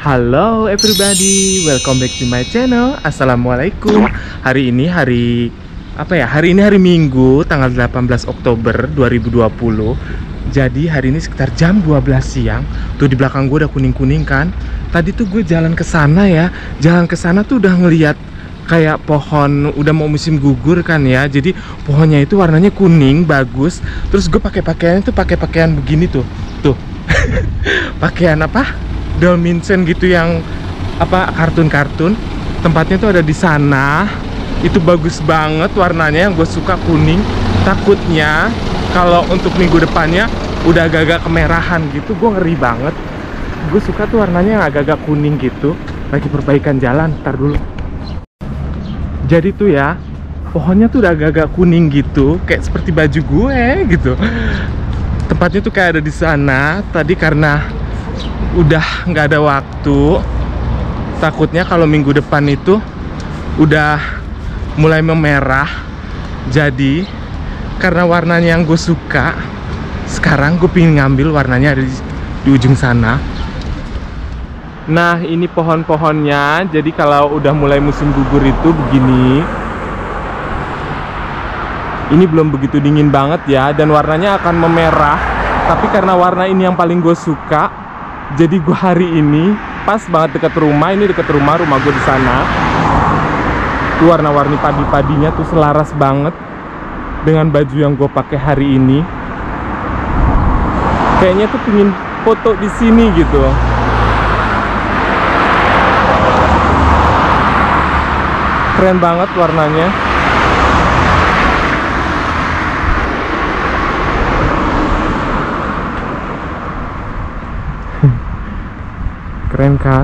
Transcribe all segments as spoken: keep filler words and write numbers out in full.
Halo everybody, welcome back to my channel. Assalamualaikum. Hari ini hari apa ya? Hari ini hari Minggu, tanggal delapan belas Oktober dua ribu dua puluh. Jadi hari ini sekitar jam dua belas siang. Tuh di belakang gue udah kuning-kuning kan. Tadi tuh gue jalan ke sana ya. Jalan ke sana tuh udah ngeliat kayak pohon udah mau musim gugur kan ya. Jadi pohonnya itu warnanya kuning, bagus. Terus gue pakai pakaian itu pakai pakaian begini tuh. Tuh. Pakaian apa? Dalmatian gitu yang apa kartun-kartun. Tempatnya tuh ada di sana. Itu bagus banget warnanya, yang gue suka kuning. Takutnya kalau untuk minggu depannya udah agak-agak kemerahan gitu, gue ngeri banget. Gue suka tuh warnanya yang agak-agak kuning gitu. Lagi perbaikan jalan, ntar dulu. Jadi tuh ya, pohonnya tuh udah agak-agak kuning gitu, kayak seperti baju gue gitu. Tempatnya tuh kayak ada di sana. Tadi karena udah nggak ada waktu, takutnya kalau minggu depan itu udah mulai memerah. Jadi karena warnanya yang gue suka, sekarang gue pengen ngambil warnanya ada di, di ujung sana. Nah ini pohon-pohonnya. Jadi kalau udah mulai musim gugur itu begini. Ini belum begitu dingin banget ya, dan warnanya akan memerah. Tapi karena warna ini yang paling gue suka, jadi gue hari ini pas banget dekat rumah. Ini dekat rumah, rumah gue di sana. Tuh warna-warni padi-padinya tuh selaras banget dengan baju yang gue pakai hari ini. Kayaknya tuh pengen foto di sini gitu. Keren banget warnanya. Keren kan?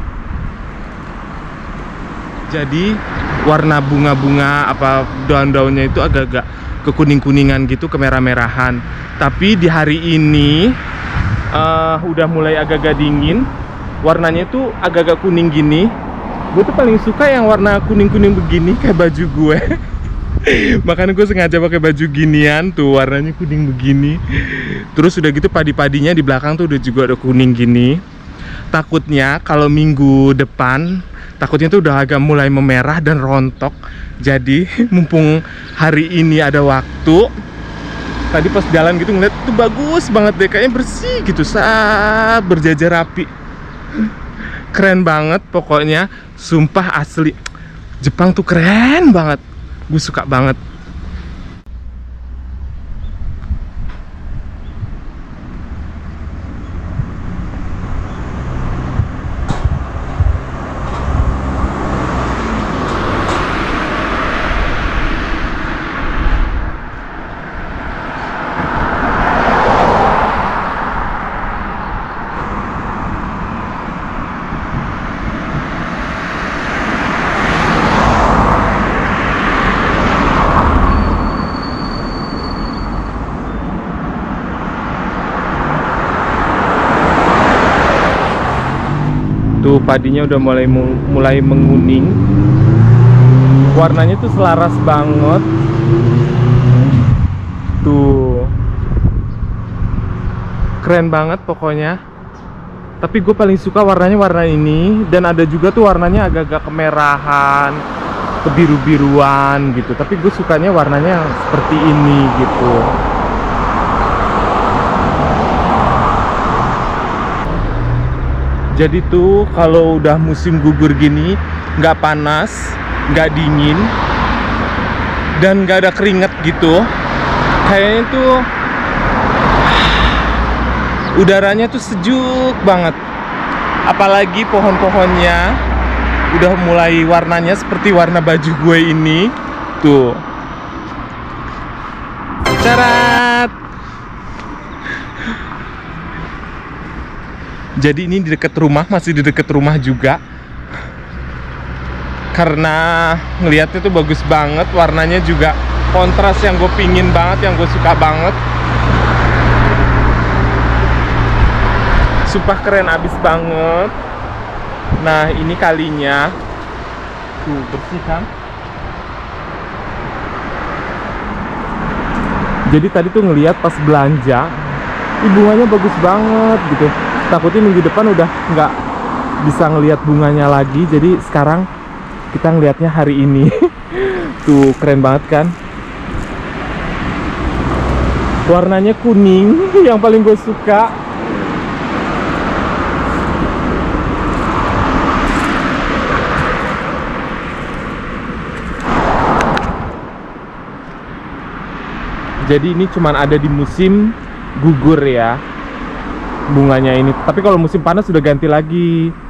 Jadi warna bunga-bunga apa daun-daunnya itu agak-agak kekuning-kuningan gitu, kemerah-merahan. Tapi di hari ini uh, udah mulai agak-agak dingin. Warnanya tuh agak-agak kuning gini. Gue tuh paling suka yang warna kuning-kuning begini, kayak baju gue. Makanya gue sengaja pakai baju ginian tuh, warnanya kuning begini. Terus udah gitu padi-padinya di belakang tuh udah juga ada kuning gini. Takutnya kalau minggu depan, takutnya tuh udah agak mulai memerah dan rontok. Jadi mumpung hari ini ada waktu, tadi pas jalan gitu ngeliat tuh bagus banget deh, kayaknya bersih gitu, saat berjajar rapi. Keren banget pokoknya, sumpah asli. Jepang tuh keren banget, gue suka banget. Tuh padinya udah mulai mulai menguning. Warnanya tuh selaras banget. Tuh keren banget pokoknya. Tapi gue paling suka warnanya warna ini. Dan ada juga tuh warnanya agak-agak kemerahan, kebiru-biruan gitu. Tapi gue sukanya warnanya seperti ini gitu. Jadi tuh kalau udah musim gugur gini, nggak panas, nggak dingin, dan nggak ada keringet gitu. Kayaknya tuh udaranya tuh sejuk banget. Apalagi pohon-pohonnya udah mulai warnanya seperti warna baju gue ini. Tuh. Carat. Jadi ini di dekat rumah, masih di dekat rumah juga. Karena ngelihatnya tuh bagus banget, warnanya juga kontras yang gue pingin banget, yang gue suka banget. Sumpah keren abis banget. Nah ini kalinya. Tuh bersih kan. Jadi tadi tuh ngelihat pas belanja, bunganya bagus banget gitu. Takutnya minggu depan udah nggak bisa ngelihat bunganya lagi. Jadi sekarang kita ngelihatnya hari ini. Tuh keren banget kan, warnanya kuning yang paling gue suka. Jadi ini cuman ada di musim gugur ya bunganya ini, tapi kalau musim panas sudah ganti lagi.